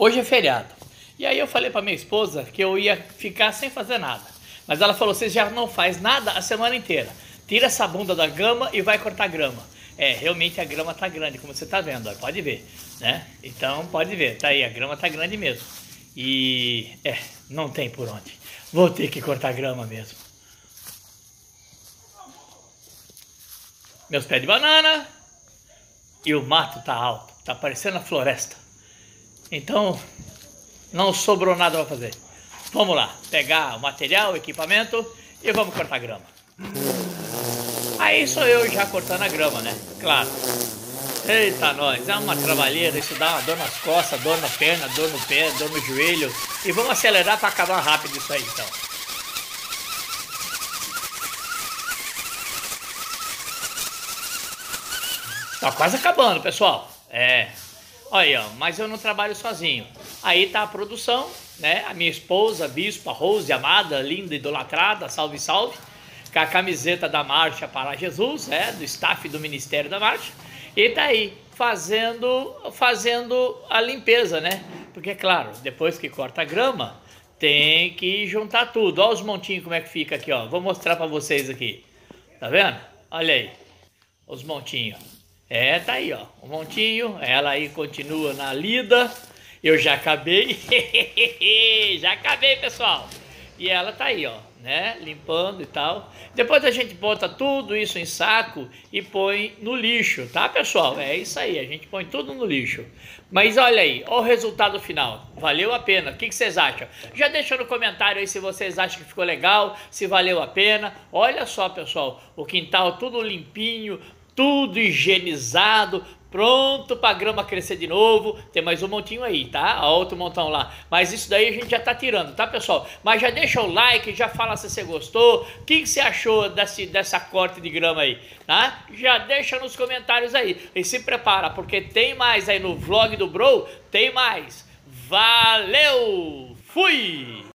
Hoje é feriado. E aí eu falei para minha esposa que eu ia ficar sem fazer nada. Mas ela falou, você já não faz nada a semana inteira. Tira essa bunda da grama e vai cortar grama. É, realmente a grama tá grande, como você tá vendo, ó, pode ver, né? Então pode ver, tá aí, a grama tá grande mesmo. E, não tem por onde. Vou ter que cortar grama mesmo. Meus pés de banana. E o mato tá alto, tá parecendo a floresta. Então, não sobrou nada para fazer. Vamos lá, pegar o material, o equipamento e vamos cortar grama. Aí sou eu já cortando a grama, né? Claro. Eita, nós, é uma trabalheira, isso dá uma dor nas costas, dor na perna, dor no pé, dor no joelho. E vamos acelerar para acabar rápido isso aí, então. Tá quase acabando, pessoal. Olha aí, ó, mas eu não trabalho sozinho. Aí tá a produção, né? A minha esposa, a Bispa Rose, amada, linda, idolatrada, salve, salve. Com a camiseta da Marcha para Jesus, do staff do Ministério da Marcha. E tá aí, fazendo a limpeza, né? Porque, claro, depois que corta a grama, tem que juntar tudo. Olha os montinhos como é que fica aqui, ó. Vou mostrar para vocês aqui. Tá vendo? Olha aí, os montinhos. Tá aí, ó, um montinho, ela aí continua na lida, eu já acabei, já acabei, pessoal, e ela tá aí, ó, né, limpando e tal. Depois a gente bota tudo isso em saco e põe no lixo, tá, pessoal? É isso aí, a gente põe tudo no lixo. Mas olha aí, olha o resultado final, valeu a pena, o que vocês acham? Já deixa no comentário aí se vocês acham que ficou legal, se valeu a pena. Olha só, pessoal, o quintal tudo limpinho, tudo higienizado, pronto para a grama crescer de novo. Tem mais um montinho aí, tá? Outro montão lá. Mas isso daí a gente já tá tirando, tá, pessoal? Mas já deixa o like, já fala se você gostou. O que você achou dessa corte de grama aí, tá? Já deixa nos comentários aí. E se prepara, porque tem mais aí no vlog do Bro. Tem mais. Valeu! Fui!